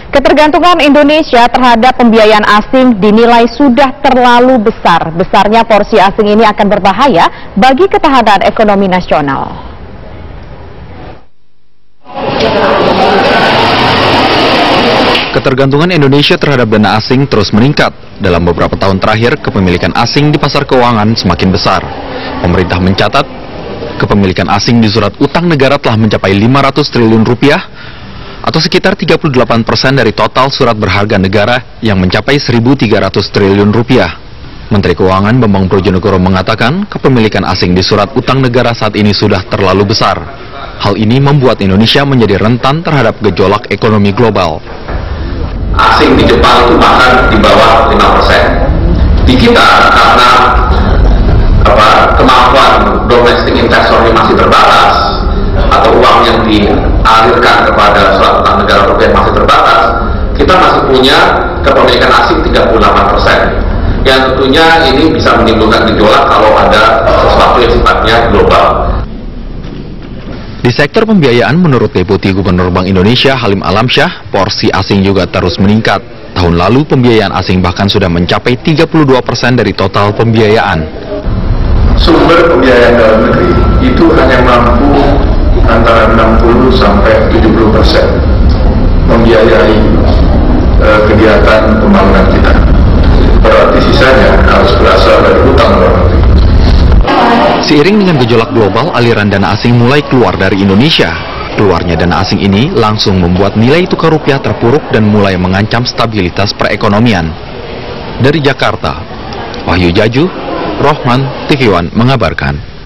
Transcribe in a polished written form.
Ketergantungan Indonesia terhadap pembiayaan asing dinilai sudah terlalu besar. Besarnya porsi asing ini akan berbahaya bagi ketahanan ekonomi nasional. Ketergantungan Indonesia terhadap dana asing terus meningkat. Dalam beberapa tahun terakhir, kepemilikan asing di pasar keuangan semakin besar. Pemerintah mencatat, kepemilikan asing di surat utang negara telah mencapai 500 triliun rupiah, atau sekitar 38% dari total surat berharga negara yang mencapai 1.300 triliun rupiah. Menteri Keuangan Bambang Brojonegoro mengatakan kepemilikan asing di surat utang negara saat ini sudah terlalu besar. Hal ini membuat Indonesia menjadi rentan terhadap gejolak ekonomi global. Asing di Jepang itu bahkan di bawah 5%. Di kita karena kemampuan domestik investornya masih terbatas, atau uang yang dialirkan kepada surat utang negara rupiah masih terbatas, kita masih punya kepemilikan asing 38%. Yang tentunya ini bisa menimbulkan gejolak kalau ada sesuatu yang sifatnya global. Di sektor pembiayaan, menurut Deputi Gubernur Bank Indonesia Halim Alamsyah, porsi asing juga terus meningkat. Tahun lalu pembiayaan asing bahkan sudah mencapai 32% dari total pembiayaan. Sumber pembiayaan dalam negeri itu hanya mampu antara 60 sampai 70% membiayai kegiatan pembangunan kita. Berarti sisanya harus berasal dari hutang luar negeri. Seiring dengan gejolak global, aliran dana asing mulai keluar dari Indonesia. Keluarnya dana asing ini langsung membuat nilai tukar rupiah terpuruk dan mulai mengancam stabilitas perekonomian. Dari Jakarta, Wahyu Jaju, Rohman, TV One mengabarkan.